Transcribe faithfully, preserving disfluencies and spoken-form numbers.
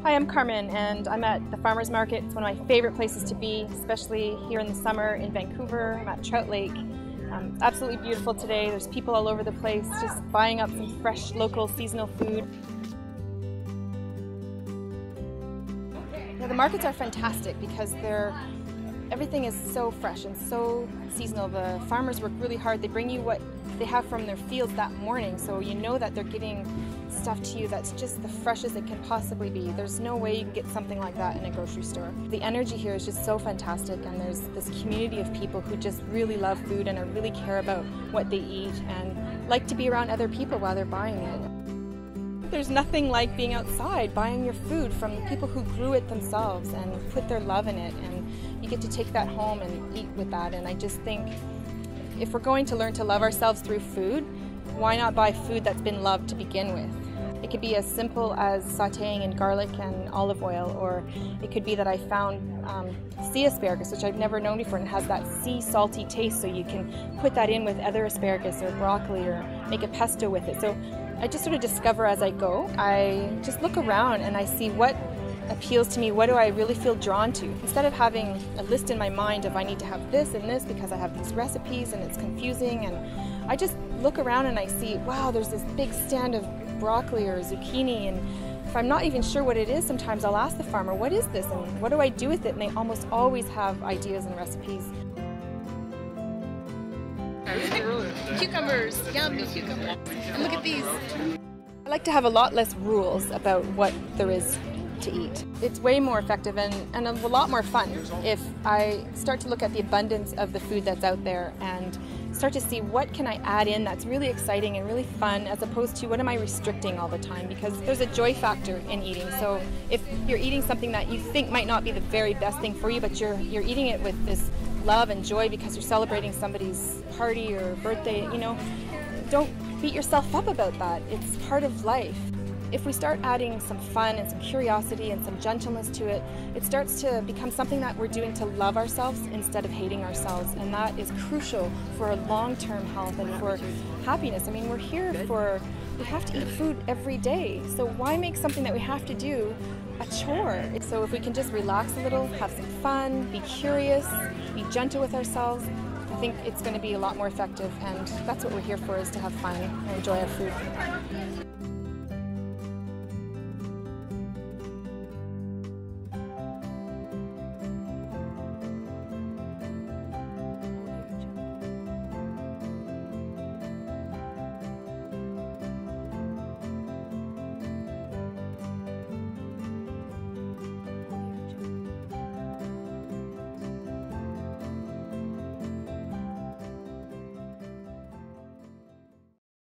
Hi, I'm Carmen and I'm at the farmers market. It's one of my favorite places to be, especially here in the summer in Vancouver. I'm at Trout Lake. Um, it's absolutely beautiful today. There's people all over the place just buying up some fresh, local, seasonal food. Yeah, the markets are fantastic because they're everything is so fresh and so seasonal. The farmers work really hard. They bring you what they have from their fields that morning, so you know that they're giving stuff to you that's just the freshest it can possibly be. There's no way you can get something like that in a grocery store. The energy here is just so fantastic, and there's this community of people who just really love food and really care about what they eat and like to be around other people while they're buying it. There's nothing like being outside buying your food from people who grew it themselves and put their love in it, and you get to take that home and eat with that. And I just think if we're going to learn to love ourselves through food, why not buy food that's been loved to begin with? It could be as simple as sauteing in garlic and olive oil, or it could be that I found um, sea asparagus, which I've never known before, and it has that sea salty taste, so you can put that in with other asparagus or broccoli or make a pesto with it. So I just sort of discover as I go. I just look around and I see what appeals to me, what do I really feel drawn to. Instead of having a list in my mind of I need to have this and this because I have these recipes and it's confusing, and I just look around and I see, wow, there's this big stand of broccoli or zucchini, and if I'm not even sure what it is, sometimes I'll ask the farmer, what is this and what do I do with it? And they almost always have ideas and recipes. Cucumbers, yummy cucumbers. And look at these. I like to have a lot less rules about what there is to eat. It's way more effective and, and a lot more fun if I start to look at the abundance of the food that's out there and start to see what can I add in that's really exciting and really fun, as opposed to what am I restricting all the time, because there's a joy factor in eating. So if you're eating something that you think might not be the very best thing for you, but you're you're eating it with this love and joy because you're celebrating somebody's party or birthday, you know, don't beat yourself up about that. It's part of life. If we start adding some fun and some curiosity and some gentleness to it, it starts to become something that we're doing to love ourselves instead of hating ourselves, and that is crucial for long-term health and for happiness. I mean, we're here for, we have to eat food every day, so why make something that we have to do a chore? So if we can just relax a little, have some fun, be curious, be gentle with ourselves, I think it's going to be a lot more effective, and that's what we're here for, is to have fun and enjoy our food.